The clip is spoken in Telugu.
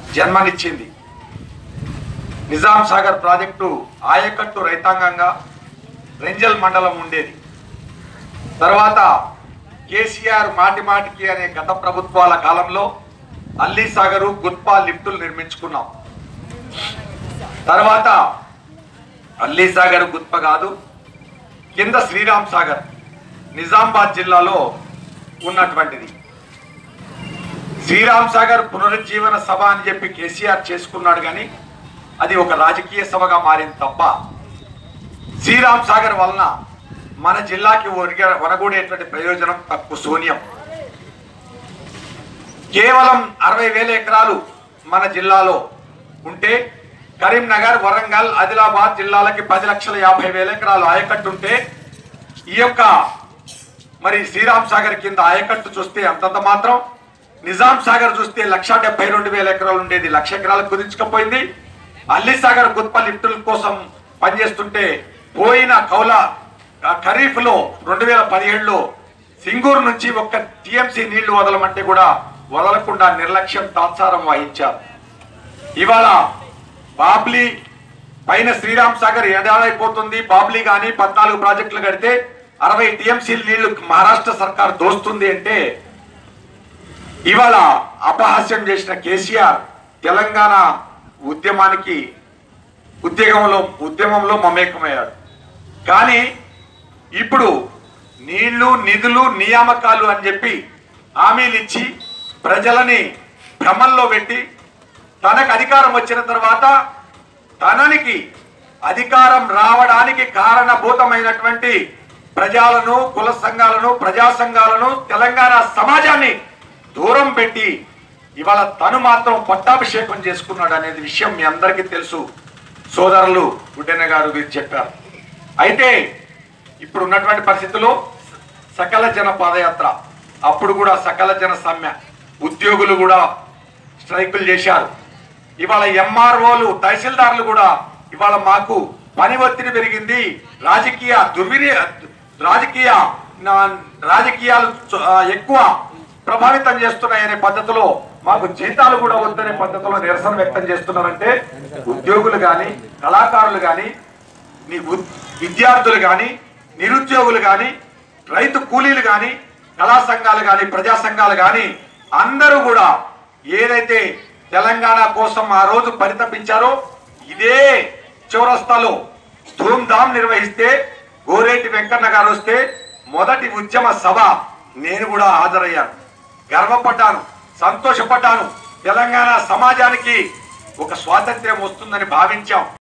జన్మనిచ్చింది. నిజాం సాగర్ ప్రాజెక్టు ఆయకట్టు రైతాంగంగా రెంజల్ మండలం ఉండేది. తర్వాత కేసీఆర్ మాటిమాటికి అనే గత ప్రభుత్వాల కాలంలో అల్లీ సాగరు, గుత్పా లిఫ్టులు నిర్మించుకున్నాం. తర్వాత అల్లీ సాగర్, గుత్ప కాదు, కింద శ్రీరామ్ సాగర్ నిజామాబాద్ జిల్లాలో ఉన్నటువంటిది. శ్రీరామ్ సాగర్ పునరుజ్జీవన సభ అని చెప్పి కేసీఆర్ చేసుకున్నాడు, కానీ అది ఒక రాజకీయ సభగా మారింది తప్ప శ్రీరామ్ సాగర్ వలన మన జిల్లాకి వనగూడేటువంటి ప్రయోజనం తక్కువ, శూన్యం. కేవలం 60,000 ఎకరాలు మన జిల్లాలో ఉంటే కరీంనగర్, వరంగల్, ఆదిలాబాద్ జిల్లాలకి 10,50,000 ఎకరాలు ఆయకట్టుంటే ఈ యొక్క మరి శ్రీరామ్ సాగర్ కింద ఆయకట్టు చూస్తే అంతంత మాత్రం. నిజాం సాగర్ చూస్తే 1,72,000 ఎకరాలు ఉండేది, 1,00,000 ఎకరాలకు కుదించుకపోయింది. అల్లీ సాగర్ గుత్ప లిఫ్టుల కోసం పనిచేస్తుంటే పోయిన కౌల ఖరీఫ్ లో 2017లో సింగూరు నుంచి ఒక్క టీఎంసీ నీళ్లు వదలమంటే కూడా వదలకుండా నిర్లక్ష్యం, తాత్సారం వహించారు. ఇవాళ బాబ్లీ పైన శ్రీరామ్ సాగర్ ఏడాదైపోతుంది. బాబ్లీ కానీ 14 ప్రాజెక్టులు కడితే 60 టీఎంసీల నీళ్లు మహారాష్ట్ర సర్కార్ దోస్తుంది అంటే ఇవాళ అపహాస్యం చేసిన కేసీఆర్ తెలంగాణ ఉద్యమంలో మమేకమయ్యాడు. కానీ ఇప్పుడు నీళ్లు, నిధులు, నియామకాలు అని చెప్పి హామీలు ఇచ్చి ప్రజలని భ్రమంలో పెట్టి తనకు అధికారం వచ్చిన తర్వాత తననికి అధికారం రావడానికి కారణభూతమైనటువంటి ప్రజలను, కుల సంఘాలను, ప్రజా సంఘాలను, తెలంగాణ సమాజాన్ని దూరం పెట్టి ఇవాళ తను మాత్రం పట్టాభిషేకం చేసుకున్నాడు అనేది విషయం మీ అందరికీ తెలుసు. సోదరులు గుడ్డెన్న గారు వీరు చెప్పారు. అయితే ఇప్పుడు ఉన్నటువంటి పరిస్థితుల్లో సకల జన పాదయాత్ర, అప్పుడు కూడా సకల జన సమ్మె, ఉద్యోగులు కూడా స్ట్రైకులు చేశారు. ఇవాళ ఎంఆర్ఓలు, తహసీల్దార్లు కూడా ఇవాళ మాకు పని ఒత్తిడి పెరిగింది, రాజకీయాలు ఎక్కువ ప్రభావితం చేస్తున్నాయనే పద్ధతిలో మాకు జీతాలు కూడా వద్దనే పద్ధతిలో నిరసన వ్యక్తం చేస్తున్నారంటే ఉద్యోగులు కానీ, కళాకారులు కానీ, విద్యార్థులు కానీ, నిరుద్యోగులు కానీ, రైతు కూలీలు కానీ, కళా సంఘాలు కానీ, ప్రజా సంఘాలు కానీ అందరూ కూడా ఏదైతే తెలంగాణ కోసం ఆ రోజు పరితపించారో ఇదే చౌరస్తాలో ధూమ్ధామ్ నిర్వహిస్తే గోరేటి వెంకన్న గారు వస్తే మొదటి ఉద్యమ సభ నేను కూడా హాజరయ్యాను. గర్వపడ్డాను, సంతోషపడ్డాను. తెలంగాణ సమాజానికి ఒక స్వాతంత్ర్యం వస్తుందని భావించాం.